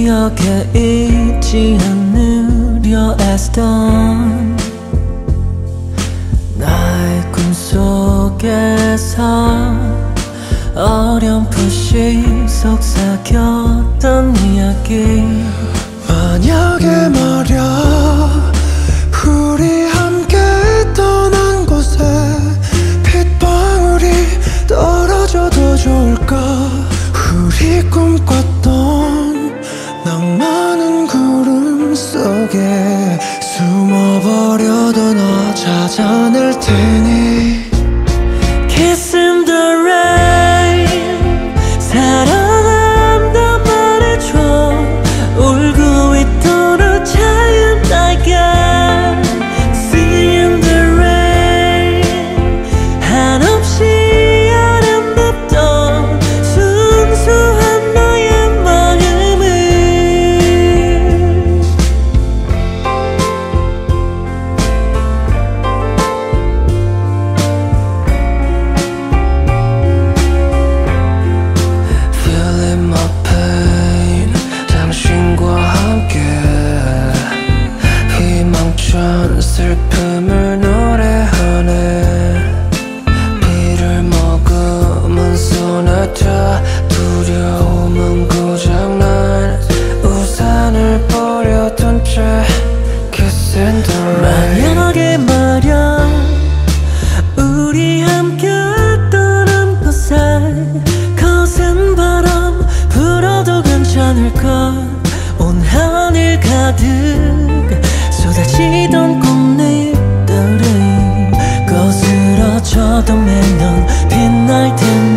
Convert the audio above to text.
기억에 잊지 않으려 애쓰던 나의 꿈속에서 어렴풋이 속삭였던 이야기. 만약에 말야 우리 함께 떠난 곳에 빗방울이 떨어져도 좋을까. 우리 꿈꿨던 낭만은 구름 속에 숨어버려도 너 찾아낼 테니. Kiss in the rain, 사랑한다 말해줘. 울고 있도록 차인 날개. See in the rain, 한없이 아름답던 순수한 너의 마음을. Feeling my pain, 당신과 함께 희망찬 슬픔을 노래하네. 비를 머금은 손에 다 두려움은 고장난 우산을 버려둔 채 Kiss in the rain. 만약에 말야 우리 함께 떠난 곳에 거센 바람 불어도 괜찮을까. 온 하늘 가득 쏟아지던 꽃잎들이 거스러져도 매년 빛날 텐데.